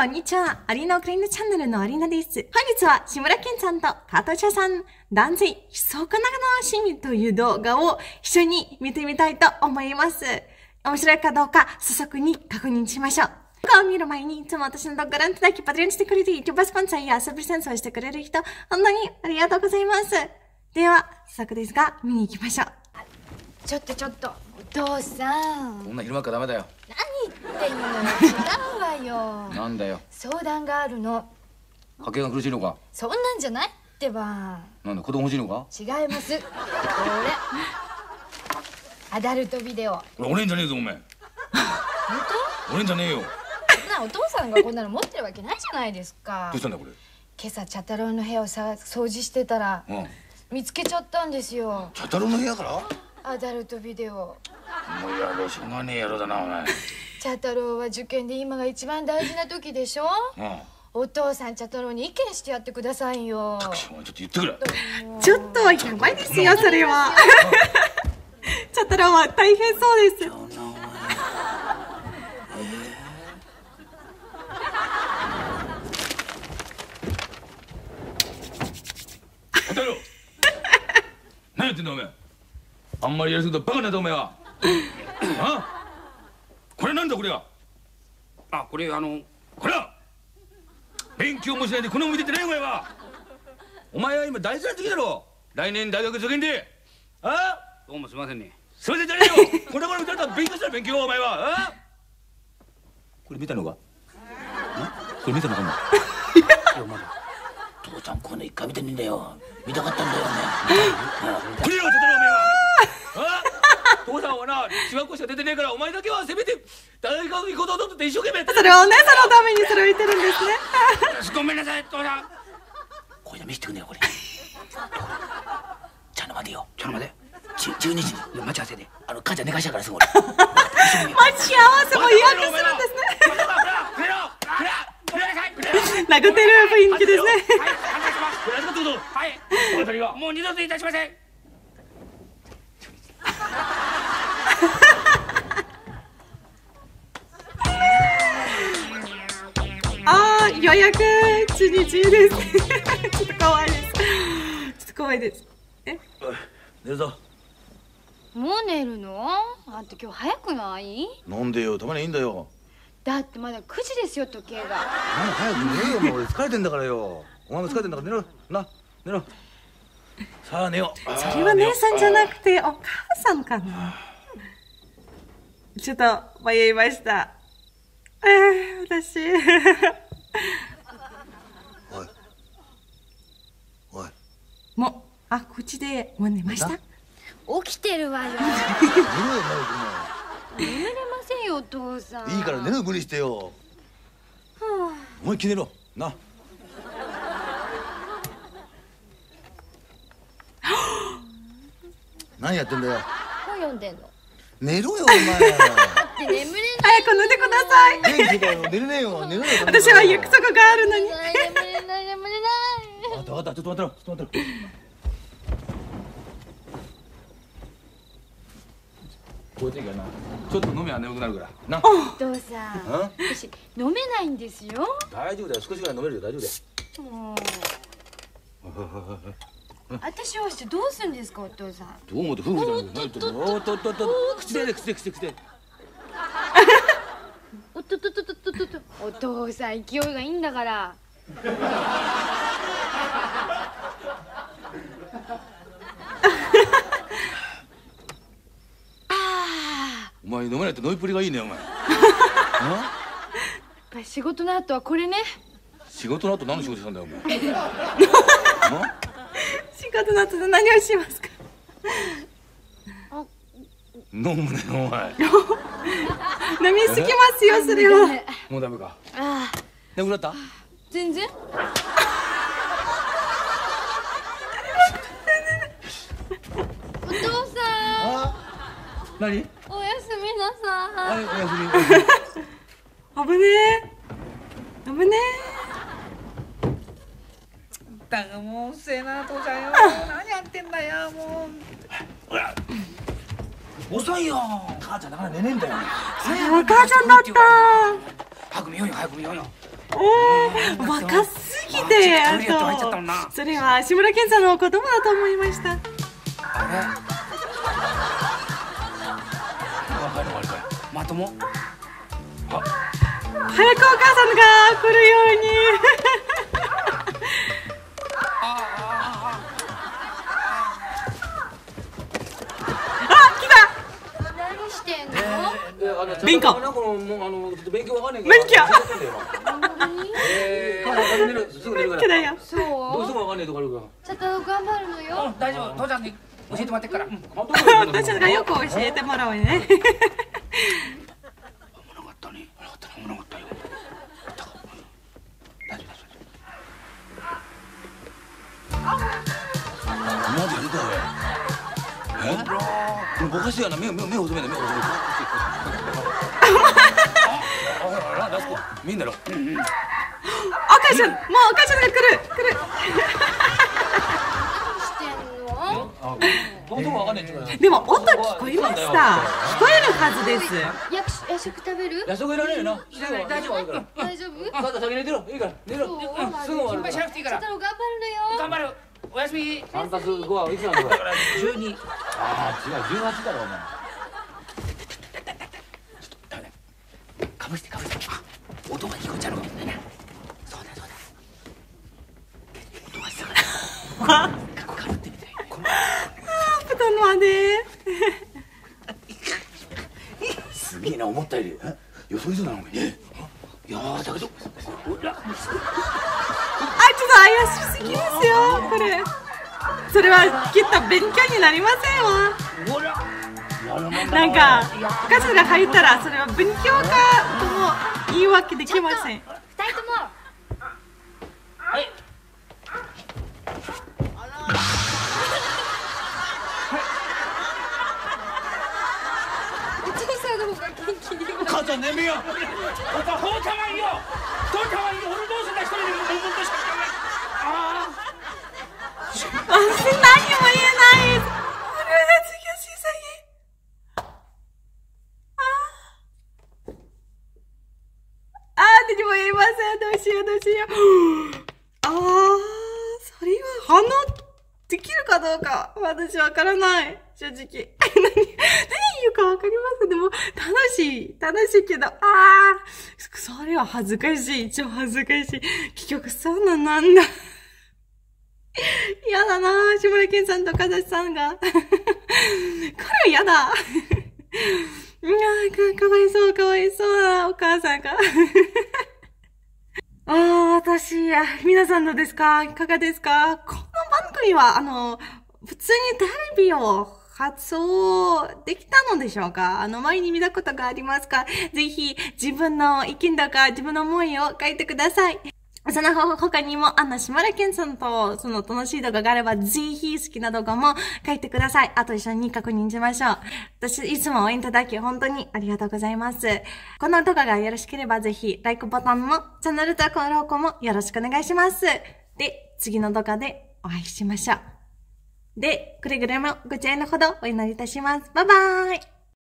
こんにちは。アリーナオクライナチャンネルのアリーナです。本日は志村けんさんと加藤茶さん、男性、悲壮かなしみという動画を一緒に見てみたいと思います。面白いかどうか、早速に確認しましょう。動画を見る前に、いつも私の動画をご覧いただき、パトリオンしてくれる YouTuber スポンサーやサブ戦争してくれる人、本当にありがとうございます。では、早速ですが、見に行きましょう。 ちょっと、お父さん。 こんな昼間からダメだよ。 何言ってんのよ。違うわよ。 なんだよ。 相談があるの。 家計が苦しいのか。 そんなんじゃないってば。 なんだ、子供欲しいのか。 違います。これ。アダルトビデオ。 これ俺んじゃねえぞ、お前。 本当？俺んじゃねえよ。 そんなお父さんがこんなの持ってるわけないじゃないですか。 どうしたんだこれ。 今朝茶太郎の部屋を掃除してたら、見つけちゃったんですよ。 茶太郎の部屋から。 アダルトビデオ。 もうやろうしょうがねえ野郎だなお前。 茶太郎は受験で今が一番大事な時でしょ。お父さん茶太郎に意見してやってくださいよ。 ちょっと言ってくれ。 ちょっとやばいですよ、それは。茶太郎は大変そうです。 茶太郎。何やってんだお前。あんまりやりすぎたらバカなんだお前は。あ？これなんだこれは。 あ、これこれは勉強もしないでこのまま見ててないお前は。お前は今大事な時だろ。来年大学受験で。あ？ どうもすみませんね。 すいませんじゃねえよ。これから見たら勉強したら勉強お前は。あ？これ見たのか。これ見たのかも。 父ちゃんこの一回見てねえんだよ。見たかったんだよね。 これよ茶太郎お前は。父さんはな中学校しか出てねえからお前だけはせめて大学行こうと思って一生懸命やって。 それはお姉さんのためにそれを言ってるんですね。 ごめんなさい父さん。 これで見せてくんねよこれ。茶の間でよ。 ちょっと待て。 12時に待ち合わせで。 母ちゃん寝かしたからすぐ俺。 待ち合わせも予約するんですね。殴ってる雰囲気ですね。 はい。もう二度といたしません。 ああ、予約中に中です。ちょっと怖いです。ちょっと怖いです。 寝るぞ。 もう寝るの？あんた今日早くない？ なんでよ、たまにいいんだよ。 だってまだ9時ですよ時計が。 早く寝ようよ、俺疲れてんだからよ。お前も疲れてんだから寝ろな、寝ろ。さあ寝よう。 それは姉さんじゃなくてお母さんかな。ちょっと迷いました。私。 おい。おい。 もうこっちでもう寝ました。 起きてるわよ。 寝ろよ、 眠れませんよお父さん。 いいから寝るふりしてよ。思いっきり寝ろな。何やってんだよ。 本読んでんの。 寝ろよお前。 眠れない。 早く寝てください。 元気だよ、寝れねえよ、寝ろよ。 私は約束があるのに。 眠れない。 分かった、ちょっと待ってろ。 こういう時はなちょっと飲めば眠くなるからな。 お父さん、私飲めないんですよ。 大丈夫だよ、少しぐらい飲めるよ、大丈夫だよ。 もう私をしてどうするんですかお父さん。 どう思って夫婦じゃない。おっと口で口で。 おっとお父さん勢いがいいんだから。 お前飲めないって飲みっぷりがいいねお前。 やっぱり仕事の後はこれね。 仕事の後何の仕事したんだよお前。 仕事の後で何をしますか。 飲むねお前。 飲みすぎますよそれは。 もうダメか。 眠くなった？ 全然。お父さん。 何？ おやすみなさい。 おやすみ。 危ねえ。 だがもううっせえな父ちゃんよ。何やってんだよもう。 ほら遅いよ。母ちゃんだから寝ねえんだよ。 それは母ちゃんだった。 早く見ようよ。 若すぎて、それは志村けんさんの子供だと思いました。 あれ若いのあれかい。 まとも。 早くお母さんが来るように。 何してんの？ 勉強。 勉強わかんないから。 勉強。 すぐ寝るから。 だよ。 そう？ どうしてもわかんないとこあるから。 ちょっと頑張るのよ。 大丈夫。父ちゃんに教えてもらってっから。 私たちがよく教えてもらうね。 危なかったね。危なかったよ。大丈夫。マジで出たよ。ぼかしてやな。目を細めて、目を細めて。見んだろ。 赤ちゃん、もう赤ちゃんが来る。でも音聞こえました。聞こえるはずです。 夜食食べる？ 夜食いられるよな。大丈夫。 大丈夫？ まだ先寝てろ。いいから寝ろ。すぐ終わる。 心配しなくていいから。 ちょっと頑張るのよ。 頑張る。おやすみ。 3たす5はいくらだろう。12。ああ違う18だろお前。 かぶして。音が聞こえちゃうのかもしれないな。そうだ。音がしたから。かぶってみて。 布団ので。 すげえな、思ったより。予想以上なのお前。いやだけど。 ちょっと怪しすぎますよ、これ。それはきっと勉強になりませんわ。なんか赤ちゃんが入ったらそれは勉強かとも言い訳できません。 2人とも。 はい。 お父さんの方が元気に。 母ちゃん眠いよ。 父ちゃんはいいよ。俺どうすんだ一人で悶々としか考え。 何も言えない。これは次は小さい。何も言えません。どうしよう。それは反応できるかどうか私わからない。正直。何言うかわかります。でも楽しいけど、それは恥ずかしい。超恥ずかしい。結局そうなんだ。やだなぁ、志村けんさんとかざしさんが。これはやだ。かわいそうなお母さんが。皆さんどうですか？いかがですか？この番組は、普通にテレビを発送できたのでしょうか？前に見たことがありますか？ぜひ、自分の意見とか、自分の思いを書いてください。その他にも、志村けんさんと、その楽しい動画があれば、ぜひ好きな動画も書いてください。あと一緒に確認しましょう。私、いつも応援いただき、本当にありがとうございます。この動画がよろしければ、ぜひ、LIKEボタンも、チャンネル登録もよろしくお願いします。で、次の動画でお会いしましょう。で、くれぐれもご注意のほどお祈りいたします。バイバーイ。